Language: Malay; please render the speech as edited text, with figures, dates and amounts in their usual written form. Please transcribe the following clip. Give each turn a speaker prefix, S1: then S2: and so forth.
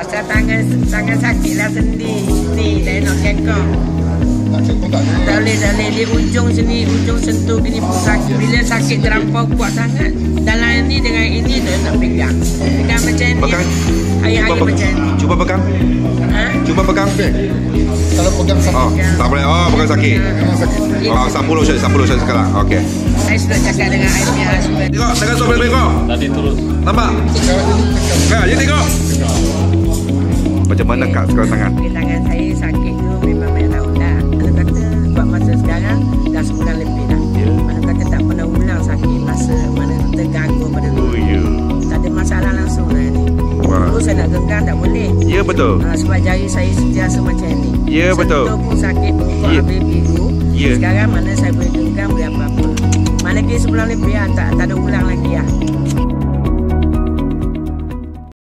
S1: Pasal tangan sakit lah sendi. Ni, saya nak kekong. Tak boleh. Di ujung sini, ujung sentuh gini pun sakit. Bila sakit terlampau kuat sangat. Dalam ini dengan ini tu nak pegang. Pegang macam ni.
S2: Pegang.
S1: Hari-hari macam ni.
S2: Cuba pegang.
S1: Ha?
S2: Cuba pegang.
S3: Kalau pegang sakit.
S2: Oh, tak boleh. Oh, pegang sakit. Oh, 10 sekarang. Okey.
S1: Saya sudah cakap dengan ayah husband.
S2: Tengok, tangan tu boleh tengok.
S4: Tadi terus.
S2: Nampak? Kak, je tengok. Macam mana Kak sekarang tangan?
S1: Tangan saya sakit tu memang banyak tahun dah. Mana kata buat masa sekarang dah sebulan lebih dah. Mana kata tak pernah ulang sakit masa mana terganggu pada dulu. Tak ada masalah langsung lah ni. Dulu saya nak genggam tak boleh.
S2: Ya, betul.
S1: Sebab jari saya sentiasa macam ni.
S2: Ya, betul.
S1: Sentuh pun sakit pokok habis biru. Sekarang mana saya boleh genggam boleh apa-apa. Mana lagi sebulan lebih tak ada ulang lagi lah.